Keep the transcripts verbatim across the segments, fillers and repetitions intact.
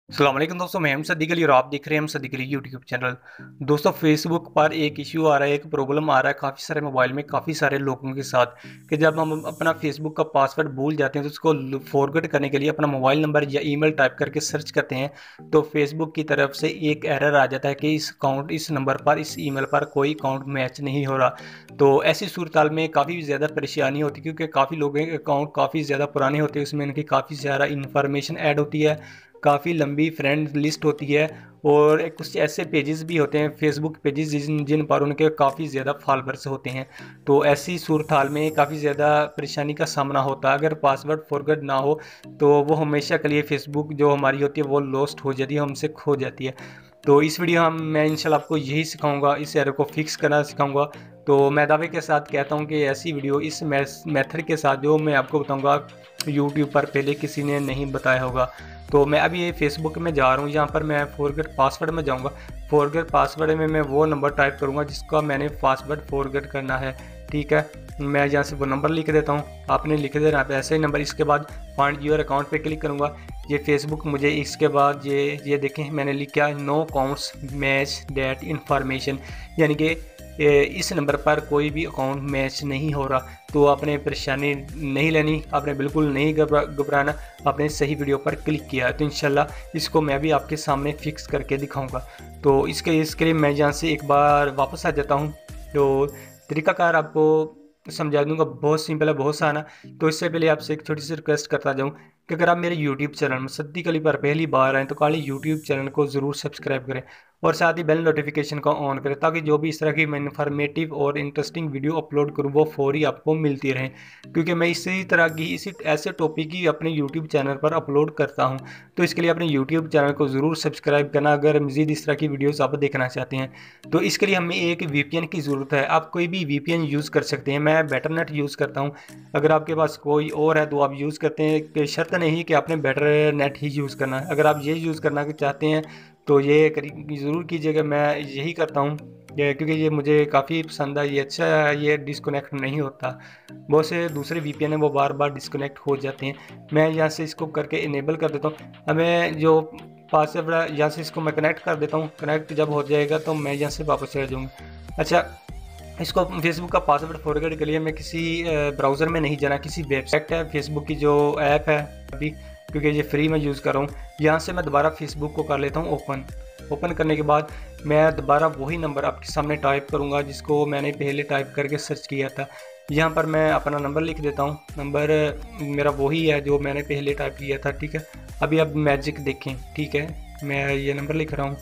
अस्सलाम वालेकुम दोस्तों, मैं हूं सद्दीक अली और आप देख रहे हैं हम सद्दीक अली यूट्यूब चैनल। दोस्तों, फेसबुक पर एक इश्यू आ रहा है, एक प्रॉब्लम आ रहा है काफ़ी सारे मोबाइल में काफ़ी सारे लोगों के साथ कि जब हम अपना फेसबुक का पासवर्ड भूल जाते हैं तो उसको फॉरगेट करने के लिए अपना मोबाइल नंबर या ईमेल टाइप करके सर्च करते हैं तो फेसबुक की तरफ से एक एरर आ जाता है कि इस अकाउंट इस नंबर पर इस ईमेल पर कोई अकाउंट मैच नहीं हो रहा। तो ऐसी सूरत हाल में काफ़ी ज़्यादा परेशानी होती है क्योंकि काफ़ी लोगों के अकाउंट काफ़ी ज़्यादा पुराने होते हैं, उसमें इनकी काफ़ी ज़्यादा इन्फॉर्मेशन ऐड होती है, काफ़ी लंबी फ्रेंड लिस्ट होती है और एक कुछ ऐसे पेजेस भी होते हैं फेसबुक पेजेस जिन जिन पर उनके काफ़ी ज़्यादा फॉलोअर्स होते हैं। तो ऐसी सूरत हाल में काफ़ी ज़्यादा परेशानी का सामना होता है। अगर पासवर्ड फॉरगेट ना हो तो वो हमेशा के लिए फेसबुक जो हमारी होती है वो लॉस्ट हो जाती है, हमसे खो जाती है। तो इस वीडियो हम मैं इंशाल्लाह आपको यही सिखाऊंगा, इस एरर को फिक्स करना सिखाऊंगा। तो मैं दावे के साथ कहता हूँ कि ऐसी वीडियो इस मेथड के साथ जो मैं आपको बताऊंगा यूट्यूब पर पहले किसी ने नहीं बताया होगा। तो मैं अभी ये फेसबुक में जा रहा हूँ, यहाँ पर मैं फॉरगेट पासवर्ड में जाऊँगा। फॉरगेट पासवर्ड में मैं वो नंबर टाइप करूँगा जिसका मैंने पासवर्ड फॉरगेट करना है। ठीक है, मैं यहाँ से वो नंबर लिख देता हूँ, आपने लिख देना है ऐसे ही नंबर। इसके बाद फाइंड योर अकाउंट पे क्लिक करूँगा। ये फेसबुक मुझे इसके बाद ये ये देखें मैंने लिखा no accounts match that information, यानी कि इस नंबर पर कोई भी अकाउंट मैच नहीं हो रहा। तो आपने परेशानी नहीं लेनी, आपने बिल्कुल नहीं घबराना, आपने सही वीडियो पर क्लिक किया तो इंशाल्लाह इसको मैं भी आपके सामने फिक्स करके दिखाऊंगा। तो इसके इसके लिए मैं यहाँ से एक बार वापस आ जाता हूँ। तो तरीकाकार आपको समझा दूंगा, बहुत सिंपल है, बहुत आसान है। तो इससे पहले आपसे एक छोटी सी रिक्वेस्ट करता जाऊँ कि अगर आप मेरे यूट्यूब चैनल में सद्दीक अली पर पहली बार आएँ तो काली यूट्यूब चैनल को ज़रूर सब्सक्राइब करें और साथ ही बेल नोटिफिकेशन को ऑन करें ताकि जो भी इस तरह की मैं इन्फॉर्मेटिव और इंटरेस्टिंग वीडियो अपलोड करूँ वो फौरी आपको मिलती रहें, क्योंकि मैं इसी तरह की इसी ऐसे टॉपिक ही अपने यूट्यूब चैनल पर अपलोड करता हूँ। तो इसके लिए अपने यूट्यूब चैनल को ज़रूर सब्सक्राइब करना अगर मज़ीद इस तरह की वीडियोज़ आप देखना चाहते हैं। तो इसके लिए हमें एक वीपीएन की ज़रूरत है। आप कोई भी वीपीएन यूज़ कर सकते हैं, मैं बेटरनेट यूज़ करता हूँ। अगर आपके पास कोई और है तो आप यूज़ करते हैं, कि शर्त नहीं कि आपने बेटर नेट ही यूज़ करना है। अगर आप ये यूज़ करना चाहते हैं तो ये ज़रूर कीजिएगा, मैं यही करता हूँ क्योंकि ये मुझे काफ़ी पसंद है, ये अच्छा है, ये डिस्कनेक्ट नहीं होता। बहुत से दूसरे वीपीएन है वो बार बार डिस्कनेक्ट हो जाते हैं। मैं यहाँ से इसको करके इनेबल कर देता हूँ। हमें जो पासवर्ड यहाँ से इसको मैं कनेक्ट कर देता हूँ। कनेक्ट जब हो जाएगा तो मैं यहाँ से वापस चला जाऊँगा। अच्छा, इसको फेसबुक का पासवर्ड फॉरगेट के लिए मैं किसी ब्राउज़र में नहीं जाना, किसी वेबसाइट है फेसबुक की जो ऐप है अभी, क्योंकि ये फ्री में यूज़ कर रहा हूँ। यहाँ से मैं दोबारा फेसबुक को कर लेता हूँ ओपन। ओपन करने के बाद मैं दोबारा वही नंबर आपके सामने टाइप करूँगा जिसको मैंने पहले टाइप करके सर्च किया था। यहाँ पर मैं अपना नंबर लिख देता हूँ। नंबर मेरा वही है जो मैंने पहले टाइप किया था। ठीक है, अभी अब मैजिक देखें। ठीक है, मैं ये नंबर लिख रहा हूँ।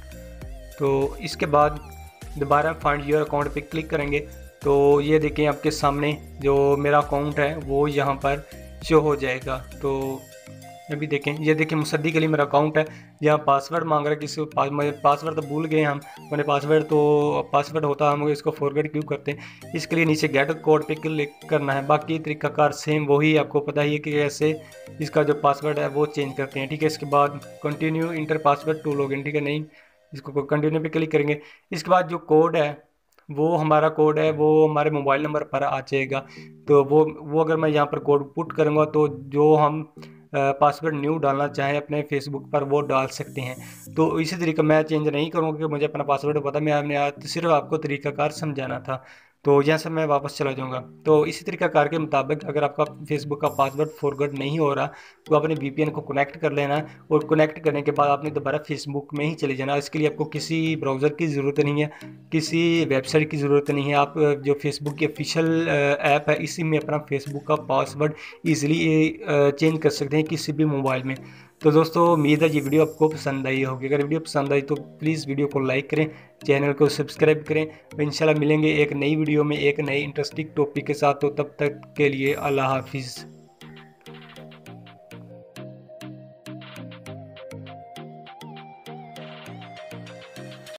तो इसके बाद दोबारा फाइंड योर अकाउंट पे क्लिक करेंगे तो ये देखें आपके सामने जो मेरा अकाउंट है वो यहाँ पर शो हो जाएगा। तो अभी देखें, ये देखें मुसद्दीक अली मेरा अकाउंट है। यहाँ पासवर्ड मांग रहा है, किसी पास, पासवर्ड तो भूल गए हम, मैंने पासवर्ड तो पासवर्ड होता हम इसको फॉरगेट क्यों करते हैं। इसके लिए नीचे गेट कोड पे क्लिक करना है। बाकी तरीकाकार सेम वही, आपको पता ही है कि कैसे इसका जो पासवर्ड है वो चेंज करते हैं। ठीक है, इसके बाद continue enter password to login. ठीक है, नहीं, इसको कंटिन्यू पे क्लिक करेंगे। इसके बाद जो कोड है वो हमारा कोड है वो हमारे मोबाइल नंबर पर आ जाएगा। तो वो वो अगर मैं यहाँ पर कोड पुट करूँगा तो जो हम पासवर्ड न्यू डालना चाहें अपने फेसबुक पर वो डाल सकते हैं। तो इसी तरीके मैं चेंज नहीं करूँगा क्योंकि मुझे अपना पासवर्ड पता, मैं आपने सिर्फ आपको तरीकाकार समझाना था। तो यहाँ से मैं वापस चला जाऊँगा। तो इसी तरीकाकार के मुताबिक अगर आपका फेसबुक का पासवर्ड फॉरगेट नहीं हो रहा तो अपने वीपीएन को कनेक्ट कर लेना है और कनेक्ट करने के बाद आपने दोबारा फेसबुक में ही चले जाना। इसके लिए आपको किसी ब्राउज़र की ज़रूरत नहीं है, किसी वेबसाइट की ज़रूरत नहीं है। आप जो फेसबुक की ऑफिशियल ऐप है इसी में अपना फेसबुक का पासवर्ड ईज़िली चेंज कर सकते हैं किसी भी मोबाइल में। तो दोस्तों, उम्मीद है ये वीडियो आपको पसंद आई होगी। अगर वीडियो पसंद आई तो प्लीज़ वीडियो को लाइक करें, चैनल को सब्सक्राइब करें। तो इंशाल्लाह मिलेंगे एक नई वीडियो में एक नई इंटरेस्टिंग टॉपिक के साथ। तो तब तक के लिए अल्लाह हाफिज़।